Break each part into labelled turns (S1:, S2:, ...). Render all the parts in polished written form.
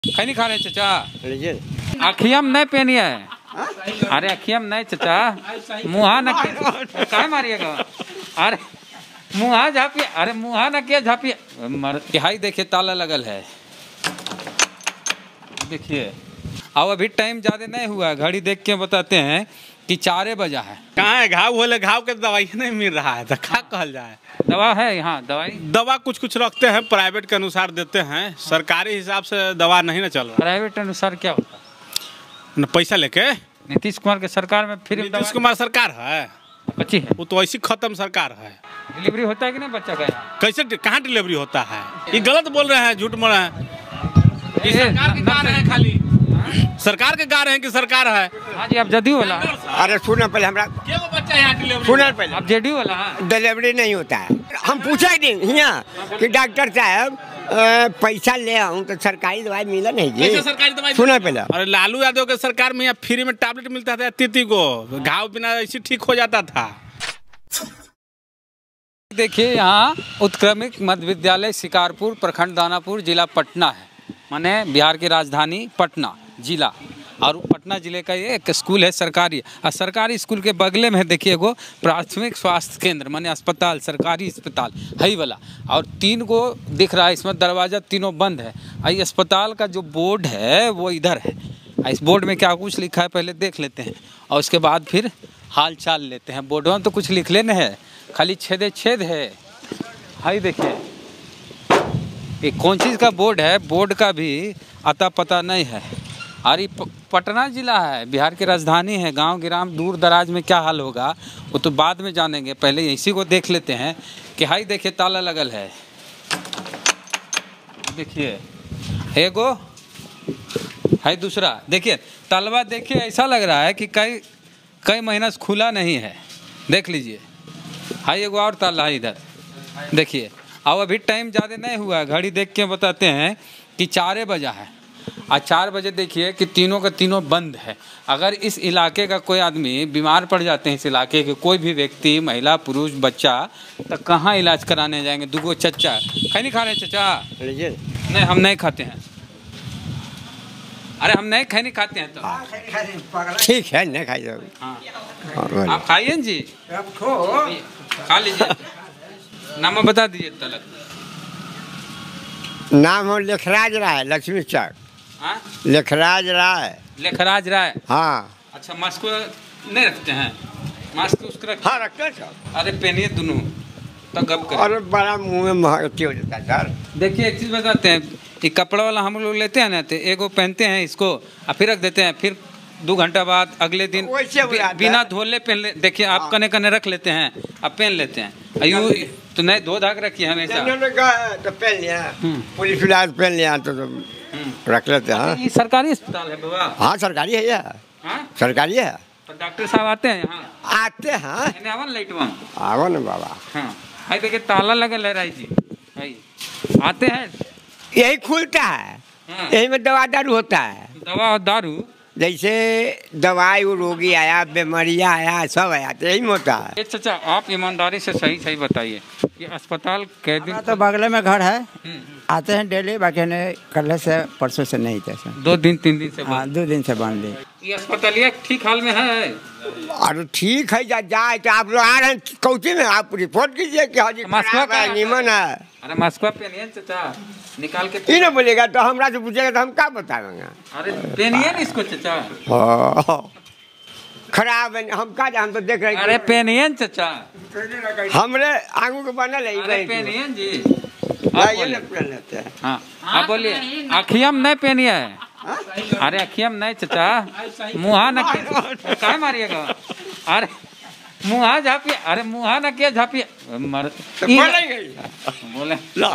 S1: खै नहीं खा रहे चाचा?
S2: लीजिए।
S1: अखियम नहीं पहनिए है। अरे अखियम नहीं चाचा, मुहा न काय मारिएगा? अरे मुहा झापिए, अरे मुहा न क्या झापिए। तिहाई देखिए ताला लगल है, देखिए। अब अभी टाइम ज़्यादा नहीं हुआ, घड़ी देख के बताते हैं कि 4 बजा है।
S3: कहाँ है घाव होले, घाव के दवाई नहीं मिल रहा है तो क्या कहल जाए।
S1: दवा है यहाँ, दवा
S3: कुछ रखते हैं, प्राइवेट के अनुसार देते हैं, सरकारी हिसाब से दवा नहीं ना चल रहा।
S1: प्राइवेट अनुसार क्या होता है?
S3: पैसा लेके
S1: नीतीश कुमार के सरकार में फिर
S3: नीतीश कुमार सरकार है,
S1: बच्ची है
S3: वो तो ऐसी खत्म सरकार है।
S1: डिलीवरी होता है कि नहीं बच्चा का?
S3: कैसे कहाँ डिलीवरी होता है? ये गलत बोल रहे हैं, झूठ बोल रहे हैं। ये सरकार के गा रहे हैं, खाली सरकार के गा रहे हैं कि सरकार है।
S1: हाँ जी, आप जदयू वाला?
S2: अरे सुनो पहले हमरा
S3: बच्चा यहाँ डिलीवरी,
S2: सुनो पहले,
S1: आप जेडीयू वाला?
S2: डिलीवरी नहीं होता है। हम पूछा नहीं यहाँ कि डॉक्टर साहब पैसा ले आऊँ तो सरकारी दवाई मिला नहीं जी?
S3: सरकारी दवाई
S2: सुना पहले।
S3: अरे लालू यादव के सरकार में यहाँ फ्री में टैबलेट मिलता था, 33 को घाव बिना ऐसे ठीक हो जाता था।
S1: देखिए यहाँ उत्क्रमित मध्य विद्यालय शिकारपुर, प्रखंड दानापुर, जिला पटना है। माने बिहार की राजधानी पटना जिला, और पटना जिले का ये एक स्कूल है सरकारी। और सरकारी स्कूल के बगले में देखिए एगो प्राथमिक स्वास्थ्य केंद्र माने अस्पताल, सरकारी अस्पताल है वाला। और 3 को दिख रहा है इसमें दरवाज़ा, तीनों बंद है। और ये अस्पताल का जो बोर्ड है वो इधर है। इस बोर्ड में क्या कुछ लिखा है पहले देख लेते हैं, और उसके बाद फिर हाल चाल लेते हैं। बोर्ड में तो कुछ लिख लेना है, खाली छेद है। हाई देखिए ये कौन चीज़ का बोर्ड है, बोर्ड का भी अता पता नहीं है। और ये पटना जिला है, बिहार की राजधानी है। गांव गिराम दूर दराज में क्या हाल होगा वो तो बाद में जानेंगे, पहले इसी को देख लेते हैं कि हाई देखिए ताला लगल है। देखिए एगो है, दूसरा देखिए तालवा, देखिए ऐसा लग रहा है कि कई महीना से खुला नहीं है। देख लीजिए, हाई एगो और ताला है इधर देखिए। अब अभी टाइम ज़्यादा नहीं हुआ, घड़ी देख के बताते हैं कि 4 बजा है। और 4 बजे देखिए कि तीनों का तीनों बंद है। अगर इस इलाके का कोई आदमी बीमार पड़ जाते हैं, इस इलाके के कोई भी व्यक्ति, महिला पुरुष बच्चा, तो कहाँ इलाज कराने जाएंगे? दुगो चचा खै नहीं खा रहे चाचा?
S2: लीजिए।
S1: नहीं, हम नहीं खाते हैं। अरे हम नहीं खै नहीं खाते हैं तो
S2: ठीक है, नहीं खाइए।
S1: हाँ आप खाइए जी, खा लीजिए। नाम बता दीजिए तलक।
S2: नाम हो लेखराज राय, लक्ष्मी चौक।
S1: हाँ?
S2: लेखराज राय।
S1: लेखराज राय।
S2: हाँ।
S1: अच्छा, मास्क नहीं रखते हैं? मास्क उसको रखते?
S2: हाँ रखते हैं सर।
S1: अरे पहनिए दोनों तो गप कर।
S2: अरे बड़ा मुँह में महत्व हो जाता है सर।
S1: देखिए एक चीज़ बताते हैं, ये कपड़ा वाला हम लोग लेते हैं ना, तो एगो पहनते हैं इसको और फिर रख देते हैं, फिर 2 घंटा बाद अगले दिन बिना धोले पहन ले। देखिए आप कने कने रख लेते हैं, आप पहन लेते हैं। अयो तो नहीं धो धाक रखिए हमेशा।
S2: तो पहन लिया, पुलिस वाला पहन लिया तो रख लेते हैं।
S1: ये सरकारी अस्पताल है बाबा?
S2: हाँ सरकारी है यार।
S1: हाँ
S2: सरकारी है।
S1: तो डॉक्टर साहब आते हैं यहाँ?
S2: आते हैं।
S1: आओ
S2: ना बाबा।
S1: हाँ हाई देखिए ताला लगल है राय जी। हाई आते हैं,
S2: यही खुलता है।
S1: हाँ।
S2: यही में दवा दारू होता है।
S1: दवा और दारू,
S2: जैसे दवाई वो रोगी आया, बीमारियाँ आया, सब आया तो यही में होता है।
S1: चाचा आप ईमानदारी से सही बताइए कि अस्पताल कै दिन?
S4: तो बगले में घर है, आते हैं डेली। बाकी नहीं, कल से परसों से नहीं थे सर।
S1: 2 दिन 3 दिन से?
S4: हाँ 2 दिन से बंद है।
S1: ये अस्पताल ठीक हाल में है?
S2: अरे ठीक है, जाए तो आप लोग आ रहे हैं कौची में, आप रिपोर्ट कीजिए कि हाँ जी खराब है, नीमन है।
S1: अरे मास्क पहनिए चाचा, निकाल के।
S2: ये ना बोलेगा तो हमरा से पूछेगा तो हम क्या बताएंगे?
S1: अरे पहनिए ना इसको चाचा।
S2: खराब है, हम का हम तो देख रहे हैं।
S1: अरे पहनिए ना चाचा,
S2: हमरे आंगू के बनल है।
S1: अरे पहनिए जी।
S2: लेते हैं।
S1: हाँ आप बोलिए। अखियम नहीं पहनिए है? अरे अखियम नहीं चाचा, मुहा न क्या मारिएगा? अरे मुहा झापिए, अरे मुहा न क्या झापिए। बोले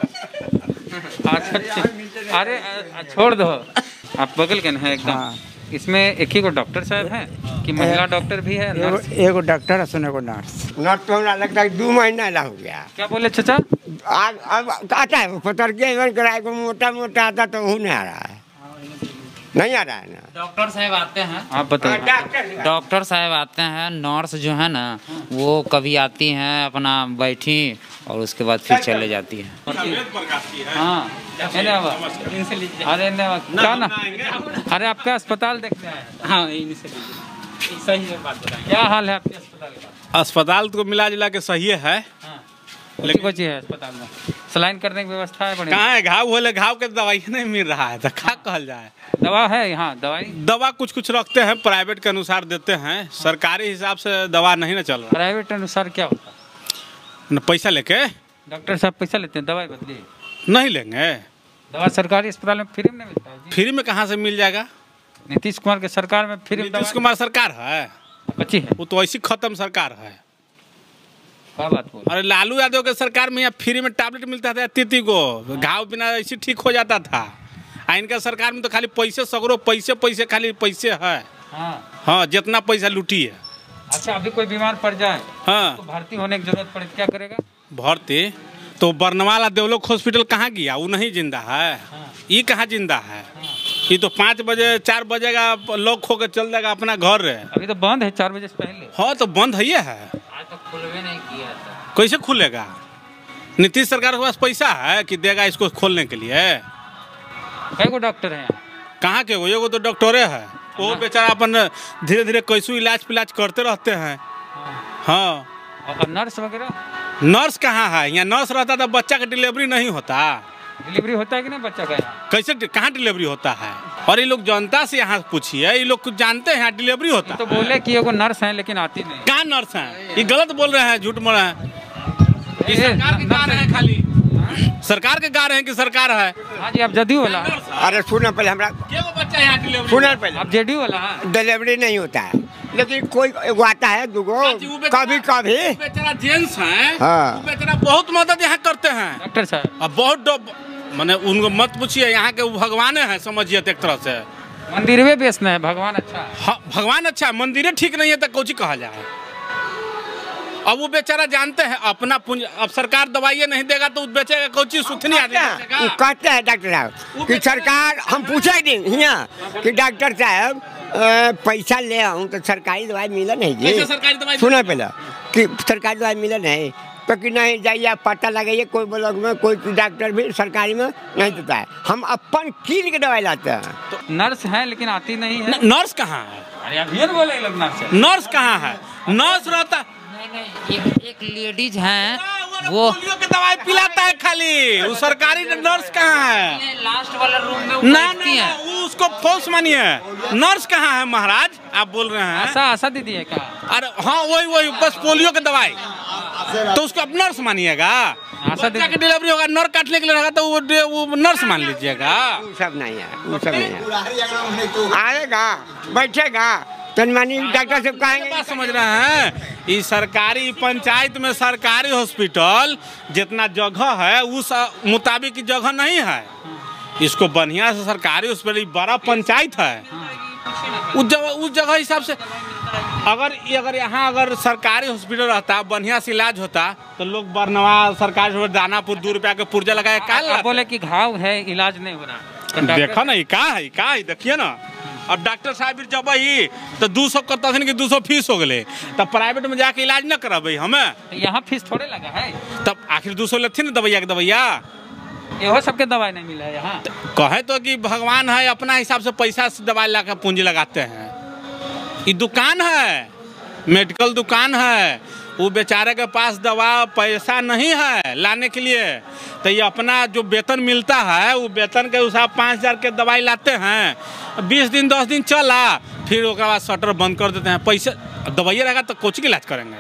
S1: अच्छा, अरे छोड़ दो, आप बगल के है एकदम। हाँ। इसमें एक ही को डॉक्टर साहब हैं कि महिला डॉक्टर भी है?
S4: एगो डॉक्टर है, एगो नर्स।
S2: नर्स तो हमरा लगता है 2 महीना ला हो गया।
S1: क्या बोले चाचा?
S2: अब आता है पतर के कराए को मोटा मोटा आता तो हो नहीं आ रहा है। नहीं आ रहा है ना।
S5: डॉक्टर साहब आते हैं,
S1: आप बताइए।
S5: डॉक्टर साहब आते हैं, नर्स जो है ना वो कभी आती हैं, अपना बैठी और उसके बाद फिर चले जाती हैं।
S1: हाँ अरे क्या ना, अरे आपका अस्पताल देखने आए। हाँ इनसे सही है बात बताएं, क्या हाल है आपके अस्पताल का?
S3: अस्पताल तो मिला जुला के सही है,
S1: लेकिन कुछ है अस्पताल में सलाइन करने की व्यवस्था है? बढ़िया
S3: कहाँ है? घाव होले घाव के दवाई नहीं मिल रहा है तो क्या कहल जाए।
S1: दवा है यहाँ? दवाई
S3: कुछ कुछ रखते हैं, प्राइवेट के अनुसार देते हैं, सरकारी हिसाब से दवा नहीं ना चल रहा।
S1: प्राइवेट अनुसार क्या होता है?
S3: पैसा लेके
S1: डॉक्टर साहब पैसा लेते हैं, दवाई बदली
S3: नहीं लेंगे।
S1: दवा सरकारी अस्पताल में फ्री में नहीं मिलता है जी?
S3: फ्री में कहाँ से मिल जाएगा?
S1: नीतीश कुमार के सरकार में फ्री में
S3: नीतीश कुमार सरकार है,
S1: बची है,
S3: वो तो ऐसी खत्म सरकार है।
S1: क्या बात बोल?
S3: अरे लालू यादव के सरकार में यहाँ फ्री में टैबलेट मिलता था 33 को, घाव बिना ऐसे ठीक हो जाता था। इनका सरकार में तो खाली पैसे सगरो, पैसे खाली पैसे है। हाँ जितना पैसा लूटी है।
S1: अच्छा अभी कोई बीमार पड़ जाए
S3: हाँ
S1: तो भर्ती होने की जरूरत पड़े क्या करेगा?
S3: भर्ती तो बरनवाला देवलोक हॉस्पिटल कहाँ गया? वो नहीं जिंदा है। ये कहाँ जिंदा है? ये तो 5 बजे 4 बजे का लॉक खो के चल जाएगा अपना घर।
S1: अभी तो बंद है 4 बजे से पहले।
S3: हाँ तो बंद है।
S5: आज तक खुलवे नहीं किया था।
S3: कैसे खुलेगा? नीतीश सरकार के पास पैसा है कि देगा इसको खोलने के लिए?
S1: कई को डॉक्टर है यहाँ?
S3: कहाँ के? एगो तो डॉक्टरे है, वो बेचारा अपन धीरे धीरे कैसू इलाज पिलाज करते रहते हैं। हाँ
S1: और नर्स वगैरह?
S3: नर्स कहाँ है? यहाँ नर्स रहता तो बच्चा का डिलीवरी नहीं होता।
S1: डिलीवरी होता है कि नहीं बच्चा का यहाँ?
S3: कैसे कहाँ डिलीवरी होता है? और ये लोग जनता से यहाँ पूछिए, ये लोग कुछ जानते हैं यहाँ डिलीवरी होता है?
S1: तो बोले कि एगो नर्स है लेकिन आती नहीं।
S3: कहाँ नर्स है? ये गलत बोल रहे हैं, झूठ बोल रहे हैं। ये सरकार के गा रहे हैं, खाली सरकार के गा रहे हैं कि सरकार है।
S1: हाँ जी आप जदयू वाला?
S2: अरे सुना पहले हमरा,
S3: बच्चा यहाँ डिलीवरी
S2: सुना पहले,
S1: आप जेडीयू वाला?
S2: डिलीवरी नहीं होता है, लेकिन कोई एगो आता है दूगो कभी कभी।
S3: बेचारा जेंट्स है,
S2: हाँ।
S3: बेचारा बहुत मदद यहाँ करते हैं
S1: डॉक्टर साहब।
S3: अब बहुत माने उनको मत पूछिए, यहाँ के भगवान है समझिए। एक तरह से
S1: मंदिर में बेचना है, भगवान अच्छा है।
S3: हाँ भगवान अच्छा है, मंदिरें ठीक नहीं है तो कौची कहा जाए। अब वो बेचारा जानते हैं अपना पूंजी, अब सरकार दवाइयाँ नहीं देगा तो बेचेगा कौची? सुथनी आदमी
S2: वो कहते हैं डॉक्टर साहब कि सरकार, हम पूछे नहीं यहाँ कि डॉक्टर साहब पैसा ले आऊँ तो सरकारी दवाई मिला नहीं जी?
S3: सरकारी दवाई
S2: सुना पहले कि सरकारी दवाई मिला नहीं तो कि नहीं जाइए पता लगाइए, कोई ब्लॉक में कोई डॉक्टर भी सरकारी में नहीं देता है। हम अपन कीन के दवाई लाते हैं।
S1: तो नर्स है लेकिन आती नहीं है।
S3: नर्स कहाँ है?
S1: अरे अभी बोले लोग नर्स है।
S3: नर्स कहाँ है? नर्स रहता
S5: नहीं, एक लेडीज हैं वो
S3: पोलियो के दवाई पिलाता है खाली, वो सरकारी नर्स कहाँ है?
S5: लास्ट वाला रूम में
S3: ना वो उसको फॉल्स मानिए। नर्स कहाँ है महाराज? आप बोल रहे हैं
S1: आशा दीदी है क्या?
S3: अरे हाँ वही बस पोलियो के दवाई, तो उसको अब नर्स मानिएगा। बच्चा की डिलीवरी होगा, नर काटने के लिए रहेगा तो वो नर्स मान लीजिएगा।
S2: वो सब नहीं है, वो सब नहीं है। आएगा बैठेगा तनमानी डॉक्टर साहब कहेंगे।
S3: बात समझ रहे हैं? इस सरकारी पंचायत में सरकारी हॉस्पिटल जितना जगह है उस मुताबिक की जगह नहीं है। इसको बढ़िया से सरकारी हॉस्पिटल, बड़ा पंचायत है, उस जगह हिसाब से अगर यहाँ अगर सरकारी हॉस्पिटल रहता, बढ़िया से इलाज होता तो लोग बरनवा सरकारी दानापुर 2 रुपया के पुर्जा लगाए।
S1: आप बोले कि घाव है इलाज नहीं हो रहा,
S3: देखो ना का है देखिए ना। अब डॉक्टर साहब जब ही तो 200 करता कि 200 फीस हो गए, तब प्राइवेट में जाके इलाज न कराबे हमें।
S1: यहाँ फीस थोड़े लगा है,
S3: तब आखिर 200 लेते ना दवाइया के दवाइया।
S1: ये सबके दवाई नहीं मिला है यहाँ।
S3: कहे तो कि भगवान है, अपना हिसाब से पैसा से दवाई ला पूंजी लगाते हैं। ये दुकान है, मेडिकल दुकान है, वो बेचारे के पास दवा पैसा नहीं है लाने के लिए, तो ये अपना जो वेतन मिलता है वो वेतन के हिसाब 5000 के दवाई लाते हैं। 20 दिन 10 दिन चला, फिर उसके बाद शटर बंद कर देते हैं। पैसे दवाइया रहेगा तो कोची का इलाज करेंगे?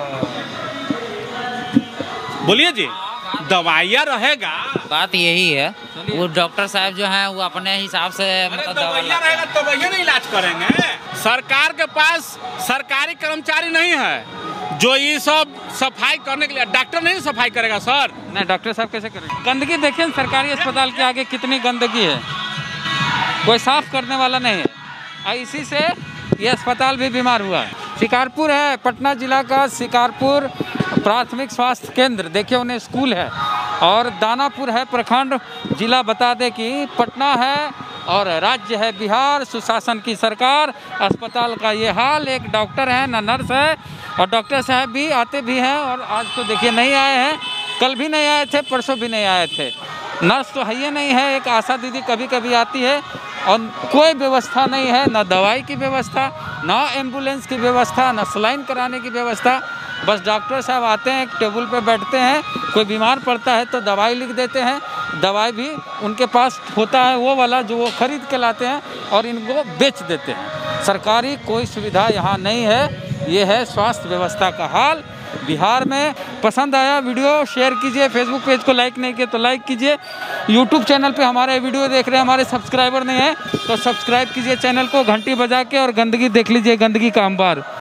S3: बोलिए जी, दवाइया रहेगा।
S5: बात यही है, वो डॉक्टर साहब जो हैं वो अपने हिसाब से मतलब
S3: दवाइया रहेगा तो दवाइया नहीं इलाज करेंगे। सरकार के पास सरकारी कर्मचारी नहीं है जो ये सब सफाई करने के लिए, डॉक्टर नहीं सफाई करेगा सर।
S1: नहीं डॉक्टर साहब कैसे करेंगे? गंदगी देखिए सरकारी अस्पताल के आगे कितनी गंदगी है, कोई साफ करने वाला नहीं है। इसी से ये अस्पताल भी बीमार हुआ है। शिकारपुर है, पटना जिला का शिकारपुर प्राथमिक स्वास्थ्य केंद्र, देखिए उन्हें स्कूल है, और दानापुर है प्रखंड जिला। बता दें कि पटना है और राज्य है बिहार, सुशासन की सरकार, अस्पताल का ये हाल। एक डॉक्टर है ना नर्स है, और डॉक्टर साहब भी आते भी हैं, और आज तो देखिए नहीं आए हैं, कल भी नहीं आए थे, परसों भी नहीं आए थे। नर्स तो है ही नहीं है, एक आशा दीदी कभी कभी आती है, और कोई व्यवस्था नहीं है, ना दवाई की व्यवस्था, ना एम्बुलेंस की व्यवस्था, ना सलाइन कराने की व्यवस्था। बस डॉक्टर साहब आते हैं, एक टेबल पे बैठते हैं, कोई बीमार पड़ता है तो दवाई लिख देते हैं, दवाई भी उनके पास होता है वो वाला जो वो खरीद के लाते हैं और इनको बेच देते हैं। सरकारी कोई सुविधा यहाँ नहीं है। ये है स्वास्थ्य व्यवस्था का हाल बिहार में। पसंद आया वीडियो शेयर कीजिए, फेसबुक पेज को लाइक नहीं किया तो लाइक कीजिए, यूट्यूब चैनल पे हमारे वीडियो देख रहे हैं, हमारे सब्सक्राइबर नहीं है तो सब्सक्राइब कीजिए चैनल को, घंटी बजा के, और गंदगी देख लीजिए, गंदगी का अंबार।